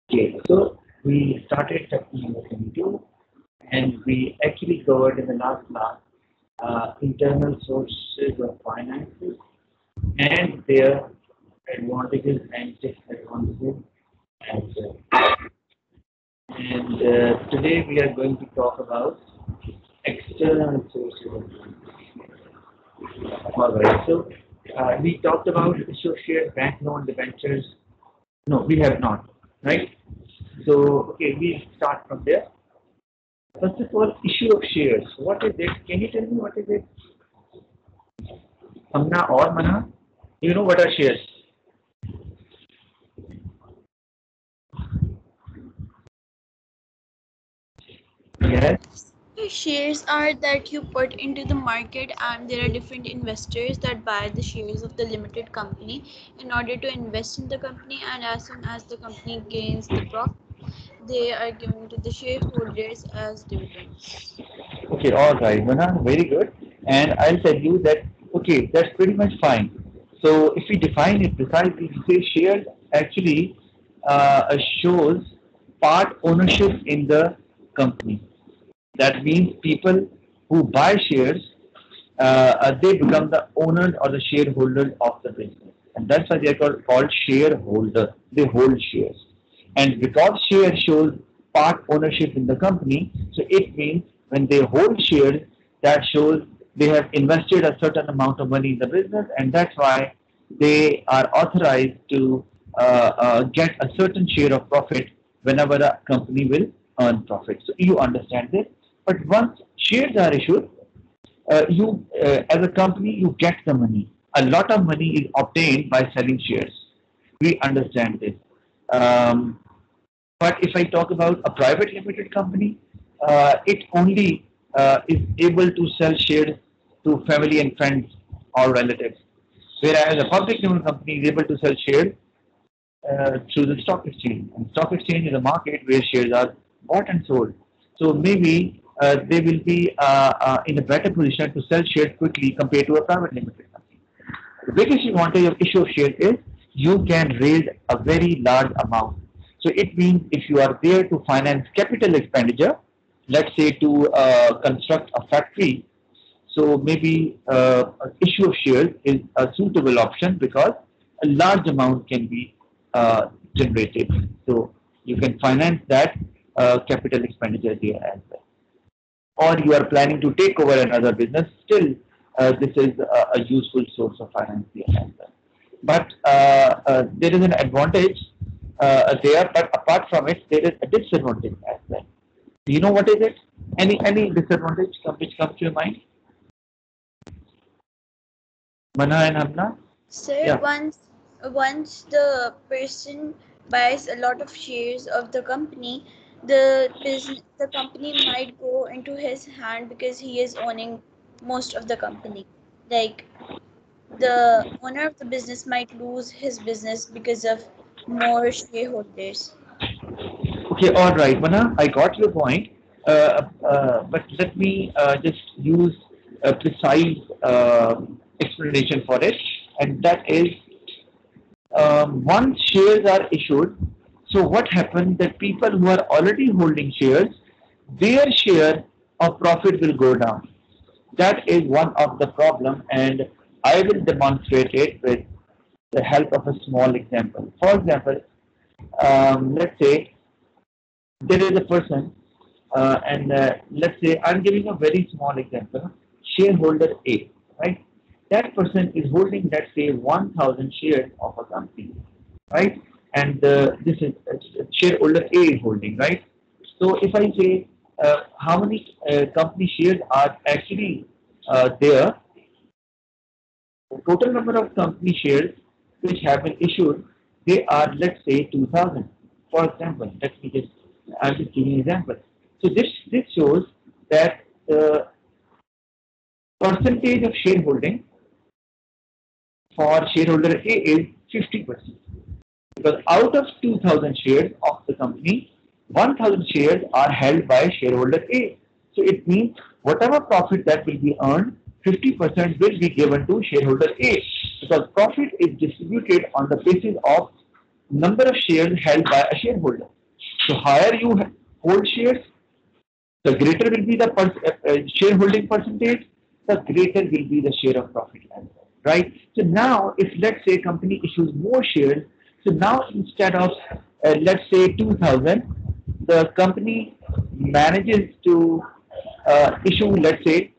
Okay, so we started chapter number 22, and we actually covered in the last class internal sources of finances and their advantages and disadvantages as well. And today we are going to talk about external sources of finance. All right, so we talked about issue of shares, bank loan, debentures. No, we have not, right? So, okay, we start from there. First of all, issue of shares. What is it? Can you tell me what is it? Amna or Mana? You know what are shares? Yes. Shares are that you put into the market, and there are different investors that buy the shares of the limited company in order to invest in the company. And as soon as the company gains the profit, they are given to the shareholders as dividends. Okay, all right, Mana, very good. And I'll tell you that, okay, that's pretty much fine. So if we define it precisely, we say shares actually shows part ownership in the company. That means people who buy shares, they become the owners or the shareholders of the business. And that's why they are called shareholder. They hold shares. And because share shows part ownership in the company, so it means when they hold shares, that shows they have invested a certain amount of money in the business, and that's why they are authorized to get a certain share of profit whenever a company will earn profit. So you understand this. But once shares are issued, as a company, you get the money. A lot of money is obtained by selling shares. We understand this. Um, but if I talk about a private limited company, it only is able to sell shares to family and friends or relatives. Whereas a public limited company is able to sell shares through the stock exchange. And stock exchange is a market where shares are bought and sold. So maybe they will be in a better position to sell shares quickly compared to a private limited company. The biggest advantage of issue of shares is you can raise a very large amount. So it means if you are there to finance capital expenditure, let's say to construct a factory, so maybe issue of shares is a suitable option because a large amount can be generated. So you can finance that capital expenditure there as well. Or you are planning to take over another business, still this is a useful source of finance here as well. But there is an advantage there, but apart from it, there is a disadvantage as well. Do you know what is it? Any disadvantage which comes to your mind? Mana and Hamna? Sir, Yeah. once the person buys a lot of shares of the company, the company might go into his hand because he is owning most of the company. Like the owner of the business might lose his business because of more shareholders. Okay, all right, Mana, I got your point. But let me just use a precise explanation for it, and that is once shares are issued, so what happens that people who are already holding shares, their share of profit will go down. That is one of the problem, and I will demonstrate it with the help of a small example. For example, let's say there is a person, and let's say I'm giving a very small example, shareholder A, right? That person is holding, let's say, 1,000 shares of a company, right? And this is shareholder A is holding, right? So if I say how many company shares are actually there, the total number of company shares which have been issued, they are, let's say, 2,000. For example, I'm just giving an example. So this shows that the percentage of shareholding for shareholder A is 50%. Because out of 2,000 shares of the company, 1,000 shares are held by shareholder A. So it means whatever profit that will be earned, 50% will be given to shareholder A, because profit is distributed on the basis of number of shares held by a shareholder. So higher you hold shares, the greater will be the shareholding percentage, the greater will be the share of profit as well, right? So now, if let's say company issues more shares, so now instead of let's say 2,000, the company manages to issue, let's say,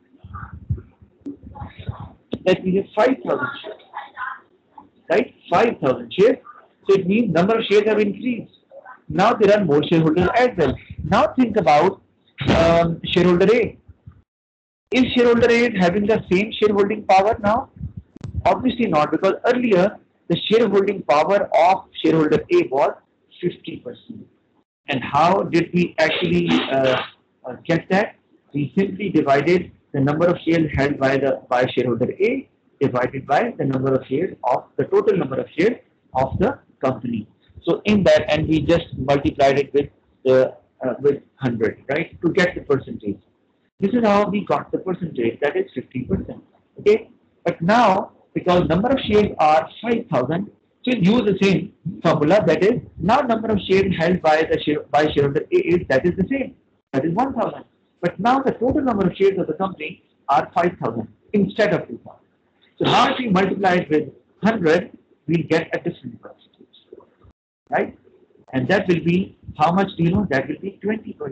let me say 5,000 shares, right? 5,000 shares. So it means number of shares have increased. Now there are more shareholders as well. Now think about shareholder A. Is shareholder A having the same shareholding power now? Obviously not, because earlier the shareholding power of shareholder A was 50%. And how did we actually get that? We simply divided the number of shares held by shareholder A divided by the number of shares of the total number of shares of the company. So in that, and we just multiplied it with the with 100, right, to get the percentage. This is how we got the percentage, that is 50%. Okay, but now because number of shares are 5,000, so we'll use the same formula. That is, now number of shares held by shareholder A is, that is the same, that is 1,000. But now the total number of shares of the company are 5,000 instead of 2,000. So now if we multiply it with 100, we'll get a different percentage, right? And that will be, how much do you know? That will be 20%.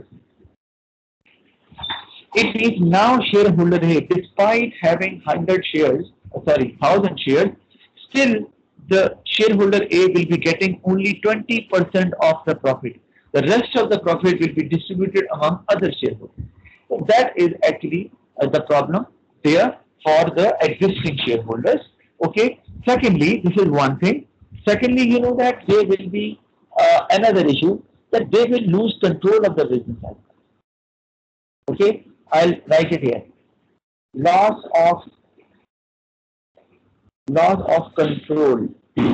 It means now shareholder A, despite having 100 shares, 1,000 shares, still the shareholder A will be getting only 20% of the profit. The rest of the profit will be distributed among other shareholders. So that is actually the problem there for the existing shareholders. Okay. Secondly, this is one thing. Secondly, you know that there will be another issue, that they will lose control of the business. Okay. I'll write it here. Loss of control.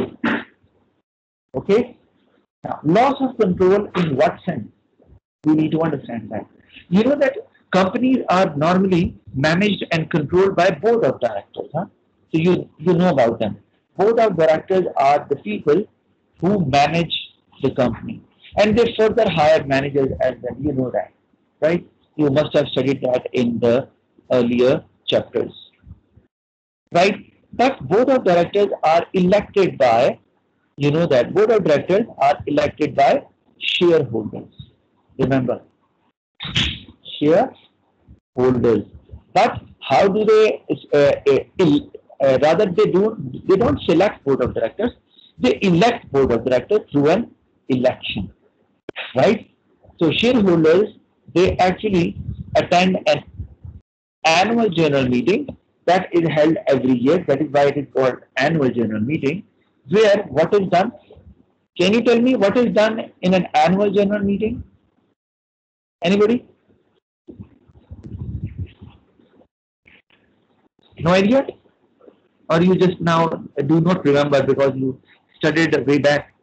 Okay. Now, loss of control in what sense? We need to understand that. You know that companies are normally managed and controlled by board of directors. Huh? So you know about them. Board of directors are the people who manage the company, and they further hire managers as well. You know that, right? You must have studied that in the earlier chapters, right? But board of directors are elected by, you know that board of directors are elected by shareholders. Remember, shareholders. But how do they? Rather, they don't select board of directors. They elect board of directors through an election, right? So shareholders, they actually attend an annual general meeting that is held every year. That is why it is called annual general meeting. Where what is done? Can you tell me what is done in an annual general meeting? Anybody? No idea? Or you just now do not remember because you studied way back?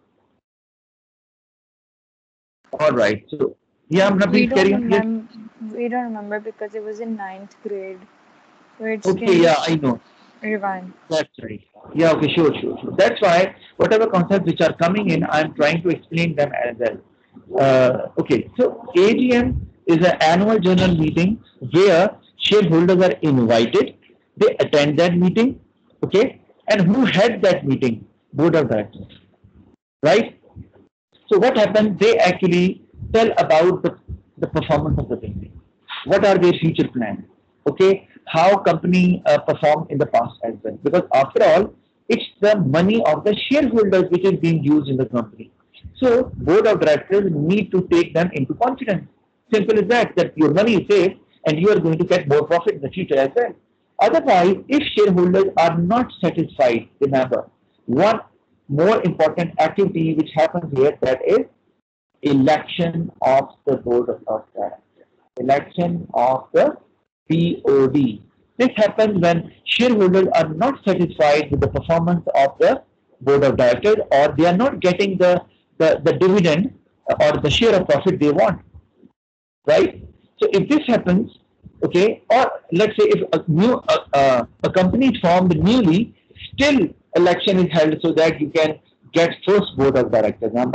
All right. So yeah, I'm not being carrying on. Yes. We don't remember because it was in 9th grade. So it's Okay, yeah, I know. Rewind. That's right. Yeah, okay, sure. That's why whatever concepts which are coming in, I'm trying to explain them as well. Okay, so AGM is an annual general meeting where shareholders are invited. They attend that meeting, okay? And who heads that meeting? Board of directors, right? So what happens? They actually tell about the performance of the company. What are their future plans? Okay, how company performed in the past as well. Because after all, it's the money of the shareholders which is being used in the company. So board of directors need to take them into confidence. Simple as that. That your money is safe and you are going to get more profit in the future as well. Otherwise, if shareholders are not satisfied, remember, one more important activity which happens here, that is election of the board of directors. Election of the BOD. This happens when shareholders are not satisfied with the performance of the board of directors, or they are not getting the dividend or the share of profit they want, right? So if this happens, okay, or let's say if a company is formed newly, still election is held so that you can get first board of directors. But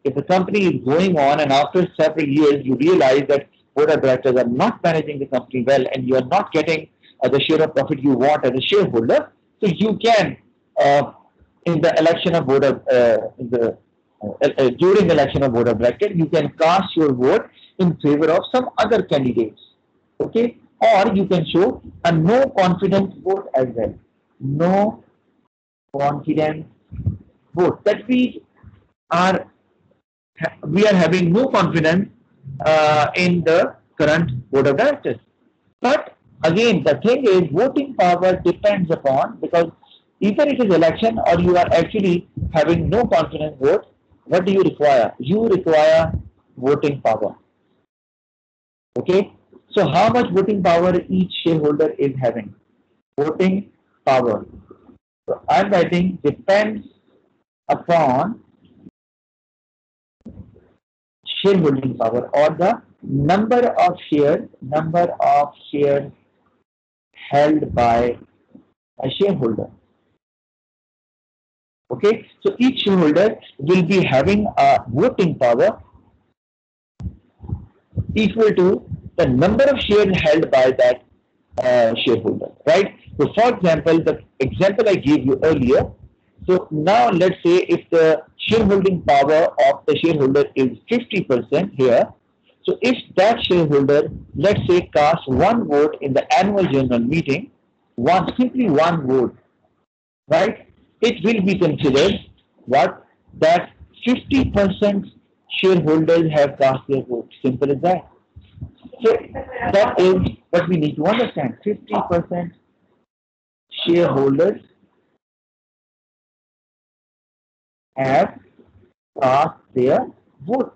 if the company is going on and after several years you realize that board of directors are not managing the company well and you are not getting the share of profit you want as a shareholder, so you can, in the election of board of during the election of board of directors, you can cast your vote in favor of some other candidates. Okay, or you can show a no confidence vote as well. No confidence vote. That are we are having no confidence in the current board of directors. But again, the thing is, voting power depends upon, because either it is election or you are actually having no confidence vote. What do you require? You require voting power. Okay. So how much voting power each shareholder is having? Voting power. So I'm writing depends upon shareholding power, or the number of shares held by a shareholder. Okay, so each shareholder will be having a voting power equal to the number of shares held by that shareholder, right? So, for example, the example I gave you earlier. So now let's say if the shareholding power of the shareholder is 50% here. So if that shareholder, let's say, casts one vote in the annual general meeting, simply one vote, right? It will be considered what, that 50% shareholders have cast their vote. Simple as that. So that is what we need to understand. 50% shareholders have cast their vote.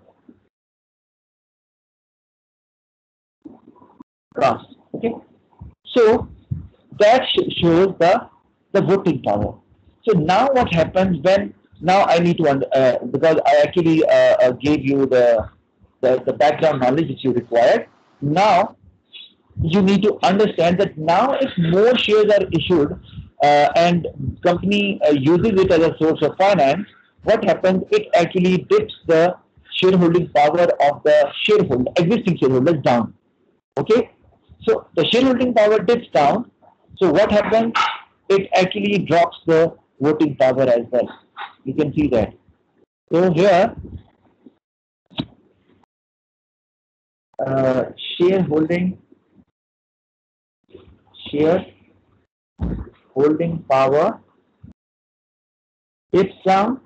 Cast. Okay. So that shows the voting power. So now what happens when, now I need to because I actually gave you the background knowledge which you required. Now you need to understand that now if more shares are issued and company uses it as a source of finance, what happens? It actually dips the shareholding power of the existing shareholders down. Okay, so the shareholding power dips down. So what happens? It actually drops the voting power as well. You can see that. So here, shareholding power dips down.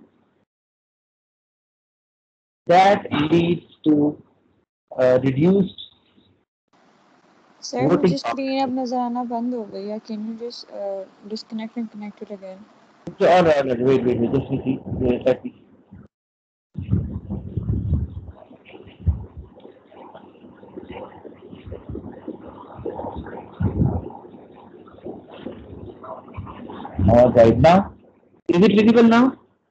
That leads to reduced sir voting मुझे power. Screen अब नजर आना बंद हो गई है. Can you just disconnect and connect it again? So, all right, wait, just see. Let me. All right, now is it visible now?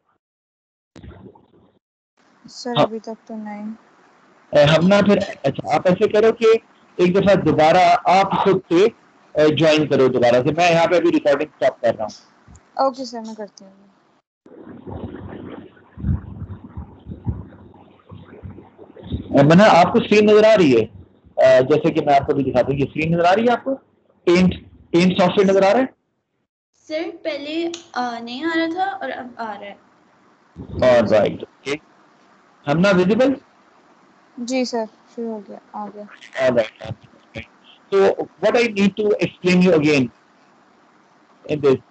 Sir हाँ. अभी तक तो नहीं. हम ना फिर अच्छा आप ऐसे करो कि एक दफा दोबारा आप खुद से ज्वाइन करो दोबारा से. मैं यहाँ पे अभी रिकॉर्डिंग स्टॉप कर रहा हूँ. ओके सर, मैं करती हूँ. मना आपको स्क्रीन नजर आ रही है? जैसे कि मैं आपको भी दिखाता हूँ. ये स्क्रीन नजर आ रही है आपको? पेंट सॉफ्टवेयर नजर आ रहा है? सर पहले नहीं आ रहा था और अब आ रहा है. All right. Okay. हम ना विजिबल? जी सर, शुरू हो गया, आ गया. All right. So what I need to explain you again in this.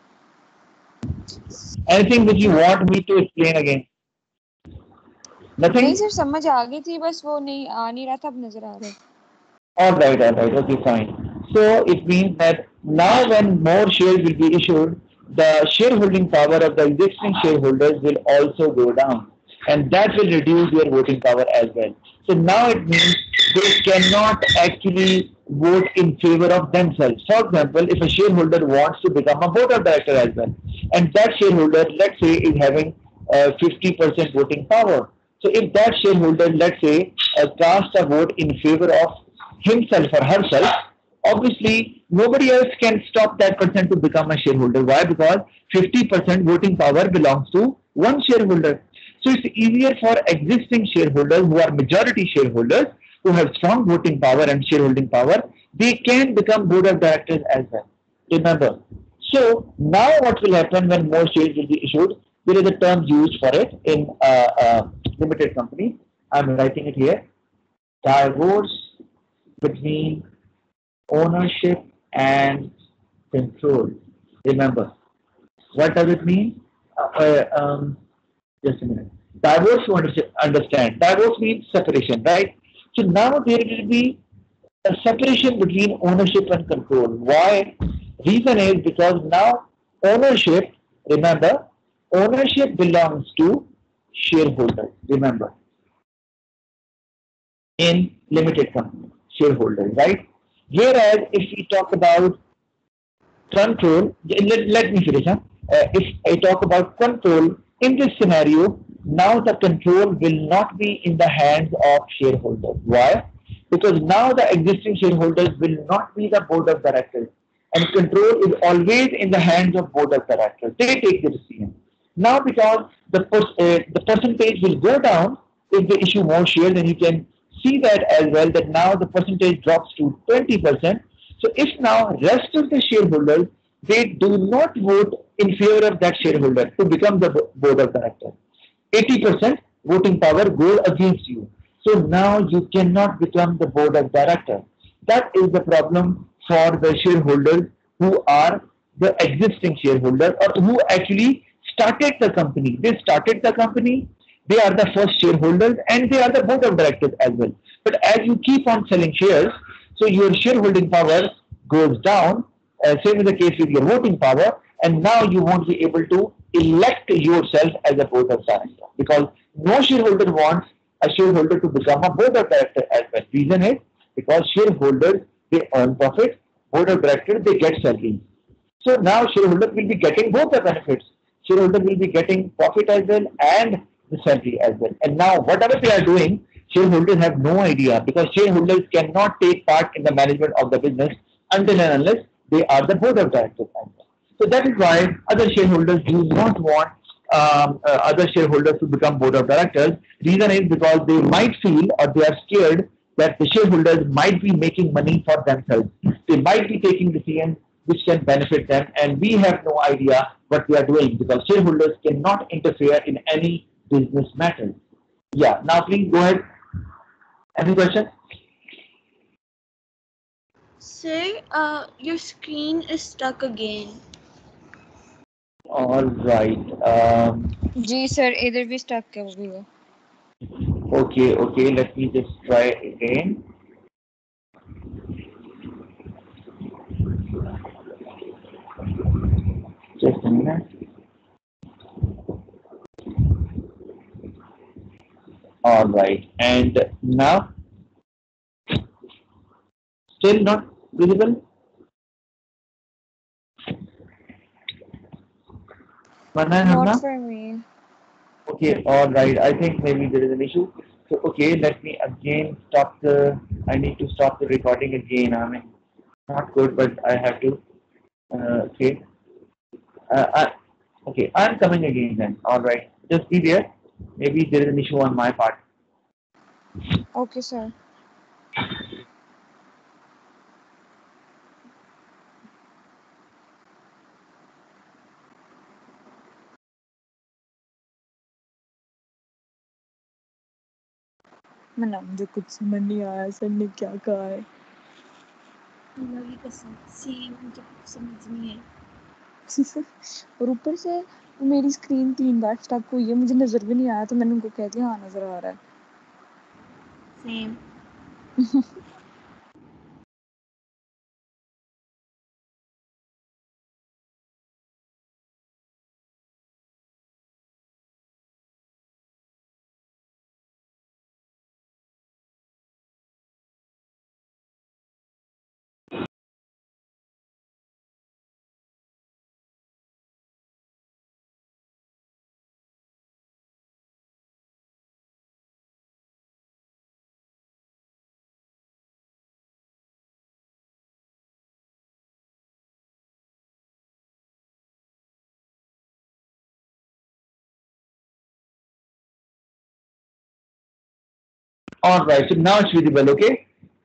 Anything which you want me to explain again? Nothing? नहीं सर, समझ आ गई थी, बस वो नहीं आ नहीं रहा था, अब नजर आ रहा है. All right. Okay, fine. So it means that now when more shares will be issued, the shareholding power of the existing shareholders will also go down, and that will reduce your voting power as well. So now it means they cannot actually vote in favor of themselves. For example, if a shareholder wants to become a board of director as well, and that shareholder, let's say, is having 50% voting power. So if that shareholder, let's say, cast a vote in favor of himself or herself, obviously nobody else can stop that person to become a shareholder. Why? Because 50% voting power belongs to one shareholder. So it's easier for existing shareholders who are majority shareholders who have strong voting power and shareholding power, they can become board of directors as well. Remember. So now what will happen when more shares will be issued? There is a term used for it in limited company. I'm writing it here. Divorce between ownership and control. Remember, what does it mean? Just a minute. Divorce, you understand. Divorce means separation, right? So now there will be a separation between ownership and control. Why? Reason is because now ownership, remember, ownership belongs to shareholders. Remember, in limited company, shareholders, right? Whereas if we talk about control, let me finish. Huh? If I talk about control, in this scenario, now the control will not be in the hands of shareholders. Why? Because now the existing shareholders will not be the board of directors, and control is always in the hands of board of directors. They take the decision. Now, because the percentage will go down if they issue more shares, and you can see that as well, that now the percentage drops to 20%. So if now rest of the shareholders, they do not vote in favor of that shareholder to become the board of directors, 80% voting power goes against you. So now you cannot become the board of directors. That is the problem for the shareholders who are the existing shareholders or who actually started the company. They started the company, they are the first shareholders and they are the board of directors as well. But as you keep on selling shares, so your shareholding power goes down. Same is the case with your voting power, and now you won't be able to elect yourself as a board of director because no shareholder wants a shareholder to become a board of director as well. Reason is because shareholders they earn profit, board of directors they get salary. So now shareholders will be getting both the benefits. Shareholders will be getting profit as well and the salary as well. And now whatever they are doing, shareholders have no idea because shareholders cannot take part in the management of the business until and unless they are the board of directors as well. So that is why other shareholders do not want other shareholders to become board of directors. Reason is because they might feel or they are scared that the shareholders might be making money for themselves. They might be taking decisions which can benefit them, and we have no idea what they are doing because shareholders cannot interfere in any business matters. Yeah. Now, please go ahead. Any questions? Sir, your screen is stuck again. All right. जी sir इधर भी stuck है वो भी है Okay. Okay. Let me just try again. Just a minute. All right. And now, still not visible? Manan, not Hamna? For me Okay, all right. I think maybe there is an issue. So, okay, let me again stop the. I need to stop the recording again. I mean, not good, but I have to. Okay. Okay, I'm coming again then. All right. Just be there. Maybe there is an issue on my part. Okay sir मना मुझे कुछ समझ नहीं आया sir ने क्या कहा है अल्लाह की कसम सेम मुझे कुछ समझ नहीं है और ऊपर से मेरी स्क्रीन 3 बार स्टक हुई है मुझे नजर भी नहीं आया तो मैंने उनको कह दिया हाँ नजर आ रहा same All right. So now it's visible. Okay.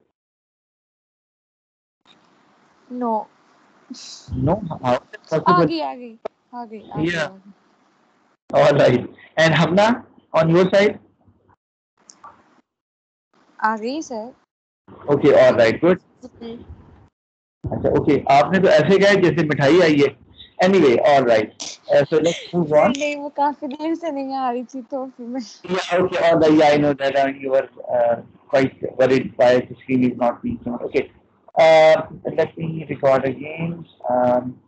No. No. How is it आ possible? गई आ गई आ गई आ गई Yeah. आ गई All right. And Hamna, on your side? आ गई sir Okay. All right. Good. अच्छा ओके आपने तो ऐसे कहा है जैसे मिठाई आई है anyway all right so let's move नहीं ऑन नहीं वो काफी देर से नहीं आ रही थी तो फिर मैं yeah okay all right yeah I know that you were quite worried why the screen is not being shown okay let me record again